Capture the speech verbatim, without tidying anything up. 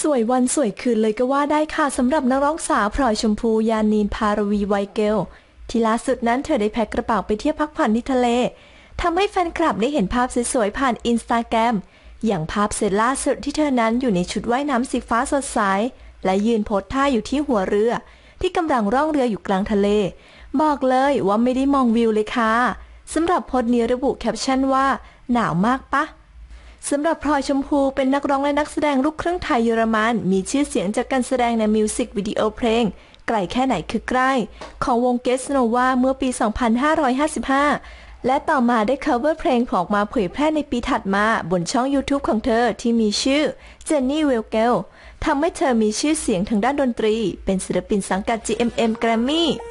สวยวันสวยคืนเลยก็ว่าได้ค่ะสำหรับนักร้องสาวพลอยชมพูยานีนภารวีไวเกลที่ล่าสุดนั้นเธอได้แพ็คกระเป๋าไปเที่ยวพักผ่อนที่ทะเลทำให้แฟนคลับได้เห็นภาพสวยๆผ่านอินสตาแกรมอย่างภาพเซตล่าสุดที่เธอนั้นอยู่ในชุดว่ายน้ำสีฟ้าสดใสและยืนโพสท่าอยู่ที่หัวเรือที่กำลังร่องเรืออยู่กลางทะเลบอกเลยว่าไม่ได้มองวิวเลยค่ะสำหรับโพสต์นี้ระบุแคปชั่นว่าหนาวมากปะสำหรับพลอยชมพูเป็นนักร้องและนักแสดงลูกครึ่งไทยเยอรมันมีชื่อเสียงจากการแสดงในมิวสิกวิดีโอเพลงไกลแค่ไหนคือใกล้ของวงเกสโนวาเมื่อปี สองพันห้าร้อยห้าสิบห้า และต่อมาได้ cover เพลงออกมาเผยแพร่ในปีถัดมาบนช่อง YouTube ของเธอที่มีชื่อเจนนี่เวลเกลทำให้เธอมีชื่อเสียงทางด้านดนตรีเป็นศิลปินสังกัด จี เอ็ม เอ็ม Grammy